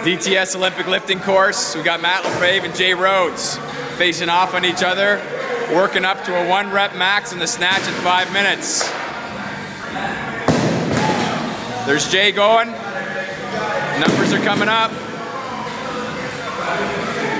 DTS Olympic lifting course. We got Matt Lefebvre and Jay Rhodes facing off on each other, working up to a 1 rep max in the snatch in 5 minutes. There's Jay going. Numbers are coming up.